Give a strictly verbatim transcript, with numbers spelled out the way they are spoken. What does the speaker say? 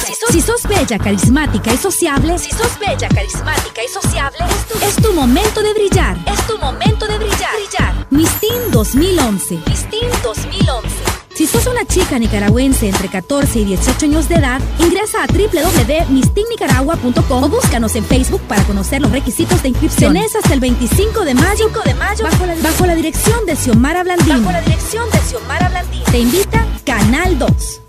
Si sos, si sos bella, carismática y sociable, si sos bella, carismática y sociable, es tu, es tu momento de brillar. Es tu momento de brillar. brillar. Miss Teen dos mil once. Miss Teen dos mil once. Si sos una chica nicaragüense entre catorce y dieciocho años de edad, ingresa a w w w punto miss teen nicaragua punto com o búscanos en Facebook para conocer los requisitos de inscripción. Tenés hasta el veinticinco de mayo, de mayo bajo, la, bajo la dirección de Xiomara Blandino. Bajo la dirección de Xiomara Blandino. Te invita Canal dos.